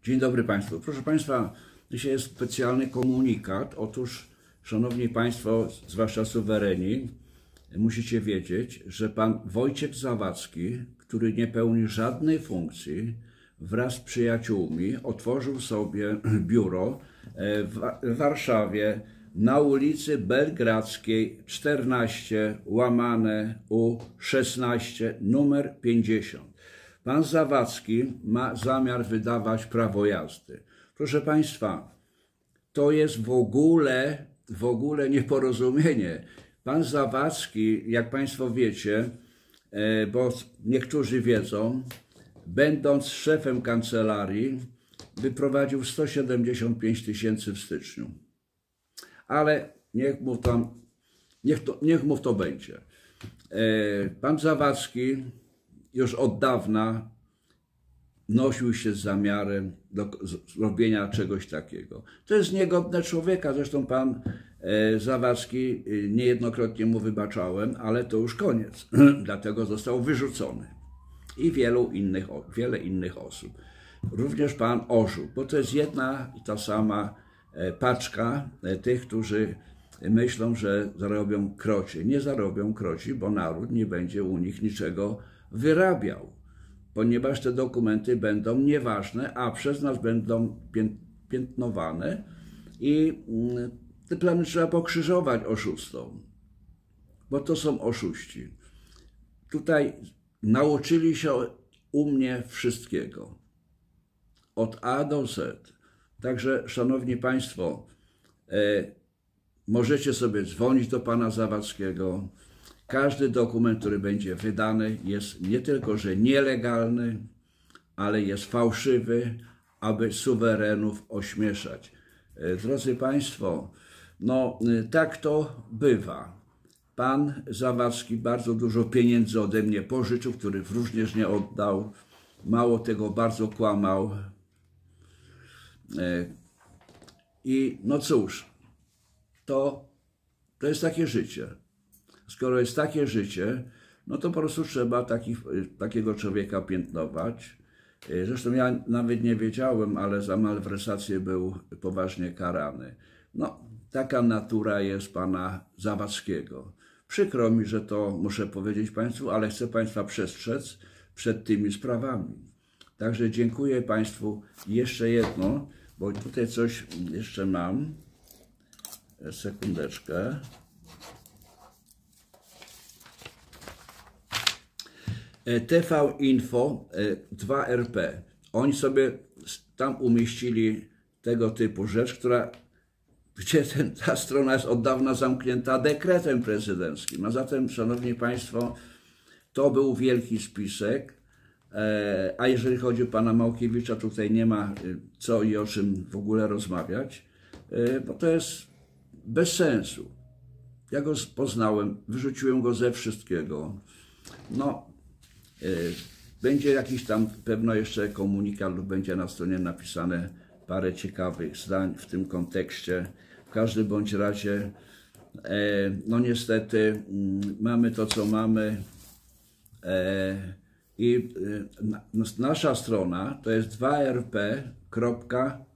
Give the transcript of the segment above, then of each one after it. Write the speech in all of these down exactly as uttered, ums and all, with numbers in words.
Dzień dobry Państwu. Proszę Państwa, dzisiaj jest specjalny komunikat. Otóż, Szanowni Państwo, zwłaszcza suwereni, musicie wiedzieć, że Pan Wojciech Zawadzki, który nie pełni żadnej funkcji, wraz z przyjaciółmi otworzył sobie biuro w Warszawie na ulicy Belgradzkiej czternaście łamane U szesnaście numer pięćdziesiąt. Pan Zawadzki ma zamiar wydawać prawo jazdy. Proszę Państwa, to jest w ogóle, w ogóle nieporozumienie. Pan Zawadzki, jak Państwo wiecie, bo niektórzy wiedzą, będąc szefem kancelarii, wyprowadził sto siedemdziesiąt pięć tysięcy w styczniu. Ale niech mu tam, niech, to, niech mu to będzie. Pan Zawadzki już od dawna nosił się z zamiarem do zrobienia czegoś takiego. To jest niegodne człowieka, zresztą pan Zawadzki niejednokrotnie mu wybaczałem, ale to już koniec, dlatego został wyrzucony. I wielu innych, wiele innych osób. Również pan Orzów, bo to jest jedna i ta sama paczka tych, którzy myślą, że zarobią krocie. Nie zarobią kroci, bo naród nie będzie u nich niczego wyrabiał, ponieważ te dokumenty będą nieważne, a przez nas będą piętnowane i te plany trzeba pokrzyżować oszustom, bo to są oszuści. Tutaj nauczyli się u mnie wszystkiego, od A do Z. Także, Szanowni Państwo, e, możecie sobie dzwonić do pana Zawadzkiego. Każdy dokument, który będzie wydany, jest nie tylko, że nielegalny, ale jest fałszywy, aby suwerenów ośmieszać. E, drodzy Państwo, no tak to bywa. Pan Zawadzki bardzo dużo pieniędzy ode mnie pożyczył, których również nie oddał. Mało tego, bardzo kłamał. I no cóż, to, to jest takie życie. Skoro jest takie życie, no to po prostu trzeba taki, takiego człowieka piętnować. Zresztą ja nawet nie wiedziałem, ale za malwersację był poważnie karany. No, taka natura jest pana Zawadzkiego. Przykro mi, że to muszę powiedzieć Państwu, ale chcę Państwa przestrzec przed tymi sprawami. Także dziękuję Państwu. Jeszcze jedno, bo tutaj coś jeszcze mam. Sekundeczkę. T V Info dwa R P. Oni sobie tam umieścili tego typu rzecz, która, gdzie ten, ta strona jest od dawna zamknięta dekretem prezydenckim. A zatem, Szanowni Państwo, to był wielki spisek. A jeżeli chodzi o pana Małkiewicza, tutaj nie ma co i o czym w ogóle rozmawiać, bo to jest bez sensu. Ja go poznałem, wyrzuciłem go ze wszystkiego. No, będzie jakiś tam pewno jeszcze komunikat lub będzie na stronie napisane parę ciekawych zdań w tym kontekście. W każdym bądź razie, no niestety mamy to, co mamy. I nasza strona to jest dwa R P kropka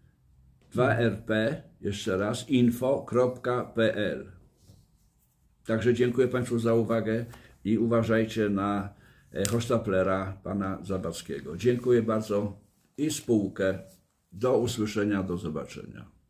jeszcze raz info kropka P L. Także dziękuję Państwu za uwagę i uważajcie na hochsztaplera pana Zawadzkiego. Dziękuję bardzo i spółkę. Do usłyszenia, do zobaczenia.